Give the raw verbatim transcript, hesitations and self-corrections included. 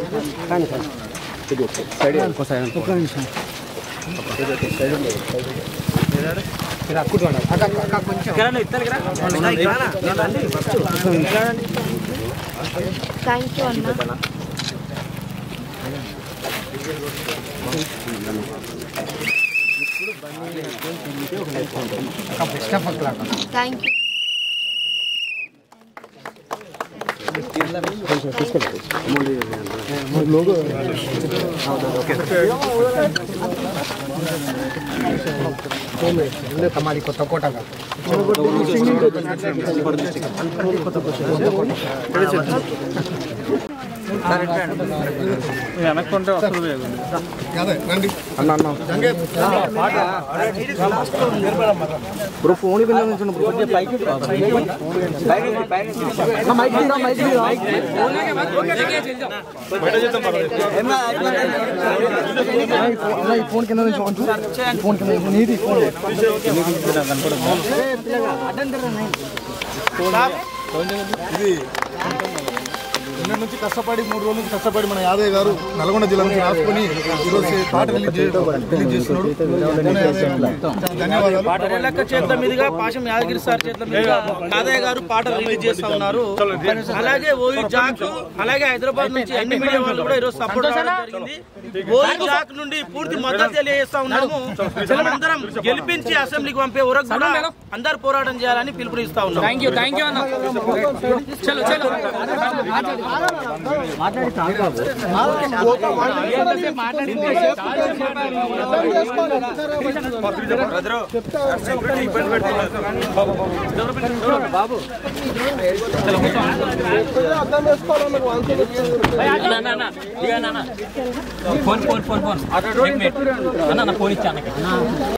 Thank you అన్న. Thank you. हमारी कोता कोटा का వెనక్కుంటే వస్తుంది బ్రో ఫోన్ ఫోన్ కింద ఫోన్ కింద నీది ఫోన్ ఇది నిన్న నుంచి కష్టపడి మూడు రోజుల నుంచి కష్టపడి మన యాదయ్య గారు నల్గొండ జిల్లా నుంచి రాసుకొని ఈరోజు పాట రిలీజ్ రిలీజ్ చేస్తున్నాడు. ధన్యవాదాలు. పాట చేతుల మీదుగా పాశం యాదగిరి సార్ చేతుల మీదుగా యాదయ్య గారు పాట రిలీజ్ చేస్తా ఉన్నారు. అలాగే ఓయి జాక్ అలాగే హైదరాబాద్ నుంచి అన్ని మీడియా వాళ్ళు కూడా ఈరోజు సపోర్ట్ చేయడం జరిగింది. ఓయి జాక్ నుండి పూర్తి మద్దతు తెలియజేస్తా ఉన్నాము. అందరం గెలిపించి అసెంబ్లీకి పంపే వరకు కూడా అందరు పోరాటం చేయాలని పిలుపునిస్తా ఉన్నాం. థ్యాంక్ యూ థ్యాంక్ యూ అన్న. చలో చలో బాబు ఫోన్ ఫోన్ ఫోన్ ఫోన్ అన్న ఫోన్ ఇచ్చాను.